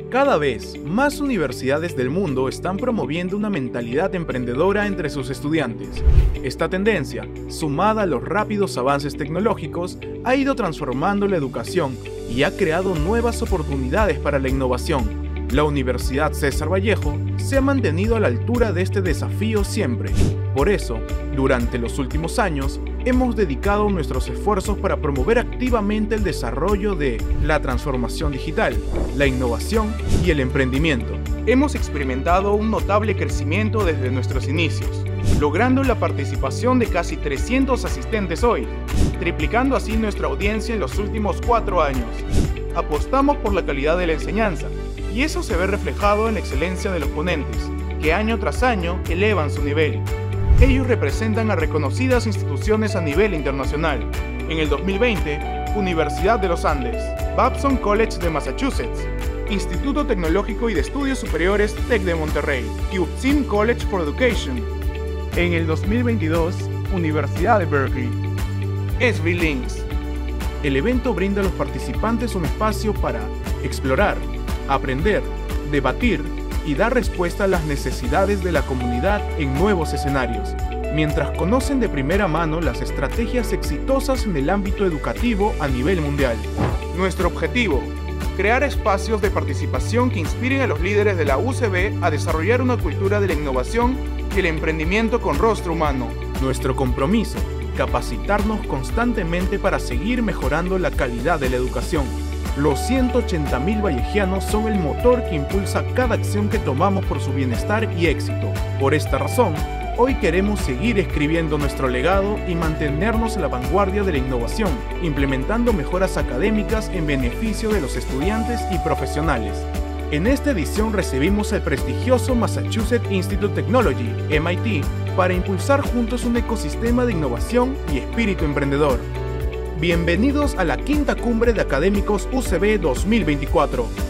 Cada vez más universidades del mundo están promoviendo una mentalidad emprendedora entre sus estudiantes. Esta tendencia, sumada a los rápidos avances tecnológicos, ha ido transformando la educación y ha creado nuevas oportunidades para la innovación. La Universidad César Vallejo se ha mantenido a la altura de este desafío siempre. Por eso, durante los últimos años, hemos dedicado nuestros esfuerzos para promover activamente el desarrollo de la transformación digital, la innovación y el emprendimiento. Hemos experimentado un notable crecimiento desde nuestros inicios, logrando la participación de casi 300 asistentes hoy, triplicando así nuestra audiencia en los últimos 4 años. Apostamos por la calidad de la enseñanza, y eso se ve reflejado en la excelencia de los ponentes, que año tras año elevan su nivel. Ellos representan a reconocidas instituciones a nivel internacional. En el 2020, Universidad de los Andes, Babson College de Massachusetts, Instituto Tecnológico y de Estudios Superiores TEC de Monterrey y UPSIM College for Education. En el 2022, Universidad de Berkeley. SB Links. El evento brinda a los participantes un espacio para explorar, aprender, debatir y dar respuesta a las necesidades de la comunidad en nuevos escenarios, mientras conocen de primera mano las estrategias exitosas en el ámbito educativo a nivel mundial. Nuestro objetivo: crear espacios de participación que inspiren a los líderes de la UCB a desarrollar una cultura de la innovación y el emprendimiento con rostro humano. Nuestro compromiso: capacitarnos constantemente para seguir mejorando la calidad de la educación. Los 180.000 vallejianos son el motor que impulsa cada acción que tomamos por su bienestar y éxito. Por esta razón, hoy queremos seguir escribiendo nuestro legado y mantenernos a la vanguardia de la innovación, implementando mejoras académicas en beneficio de los estudiantes y profesionales. En esta edición recibimos el prestigioso Massachusetts Institute of Technology, MIT, para impulsar juntos un ecosistema de innovación y espíritu emprendedor. Bienvenidos a la quinta cumbre de académicos UCB 2024.